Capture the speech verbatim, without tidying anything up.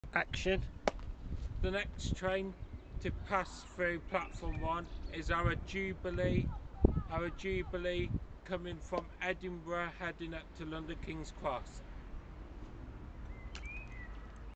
Action. The next train to pass through platform one is our Jubilee. Our Jubilee coming from Edinburgh heading up to London King's Cross.